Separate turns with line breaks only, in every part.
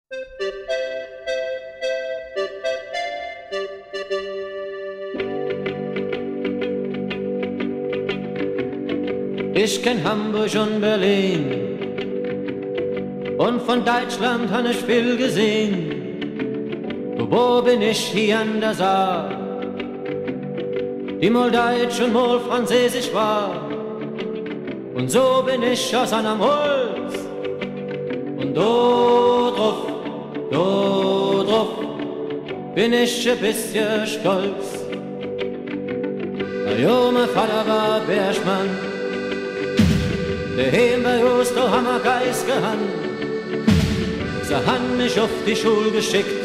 Ich kenn Hamburg und Berlin und von Deutschland han ich viel gesehen. Wo bin ich hier an der Saar, die mal Deutsch und mal Französisch war. Und so bin ich aus einem Holz und do drauf bin ich ein bisschen stolz. Jo, mein Vater war Bergmann, daheim bei uns, da haben wir Geist gehabt. Sie haben mich auf die Schule geschickt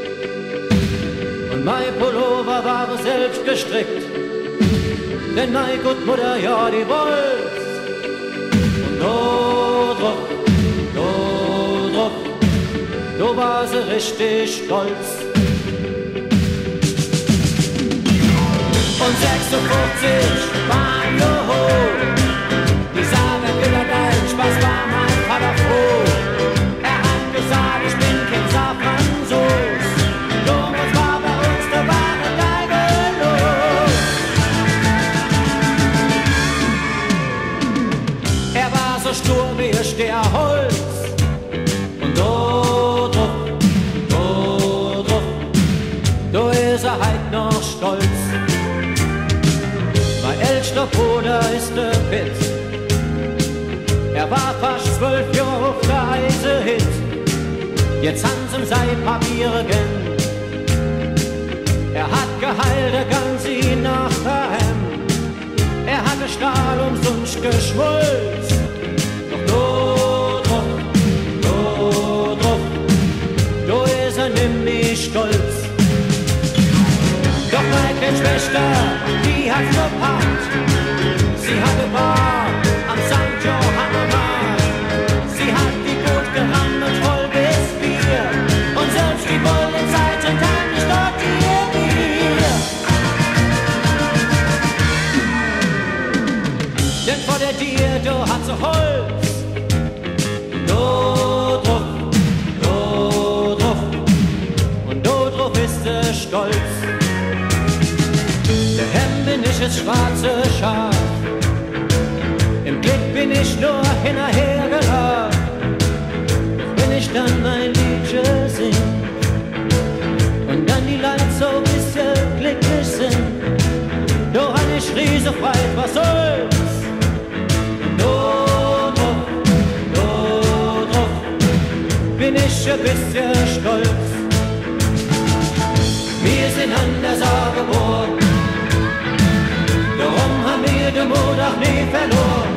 und mein Pullover war selbst gestrickt, denn meine Gutmutter, ja, die wollte. Und da war sie richtig stolz. Und 56 waren Joho, die sagen, wieder Deutsch, was war mein Vater froh. Er hat gesagt, ich bin kein Franzos, Thomas war bei uns der wahre Geigelos. Er war so stur wie ein Sternholz. Und da ist er halt noch stolz. Mein ältester Bruder ist der Pitt. Er war fast 12 Jahre auf der Eisehit. Jetzt haben sie ihm sein Papier gegeben. Er hat geheilt, er kann sie nach daheim. Er hatte Stahl umsonst geschmolzt. Doch da ist er nämlich stolz. Doch meine kleine Schwester, die hat's verpackt. Sie hatte Bar am St. Johannemarkt. Sie hat die gut gerammelt, voll bis Bier. Und selbst die Bullen-Zeitung kann nicht dort ihr Bier. Denn vor der Dir, du hat so Holz. Und do drauf ist er stolz. Der Hemd bin ich das schwarze Schaf, im Blick bin ich nur hinterhergelaufen. Wenn ich dann mein Liedje sing und dann die Leute so ein bisschen glücklich sind, da han ich Riesefreit, was soll's? Do drauf bin ich ein bisschen stolz. Wir sind an der Saar geboren, darum haben wir den Mut auch nie verloren.